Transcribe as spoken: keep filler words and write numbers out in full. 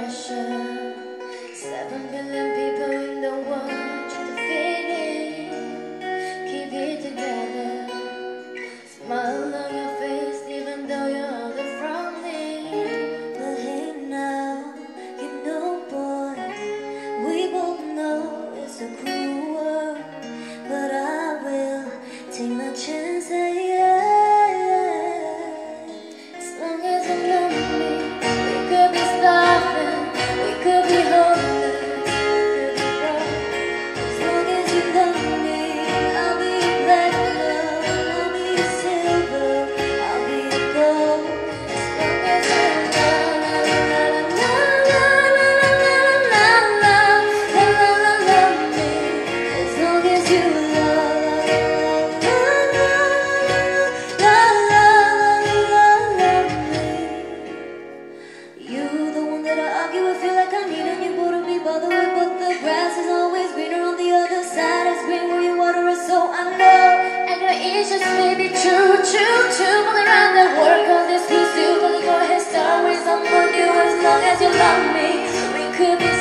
pressure. Seven billion people in the world try to fit in. Keep it together. Smile on your face even though you're older from me. But hey now, you know boy, we both know it's a cruel world, but I will take my chances, yeah. As long as you love me, we could be starving, we could be homeless, we could be broke. As long as you love me, I'll be your platinum, I'll be your silver, I'll be your gold. As long as you love, love, love, love, love, love, love, love, love, love me. As long as you love, love, love, love, love, love me. You the one that I argue with, feel like I need, and you bother me, bother with, but the grass is always greener on the other side. It's green where you water it, so I know. And your issues may be true, true, true, but around the world, cause this piece too. But go ahead, start with someone new. As long as you love me, we could be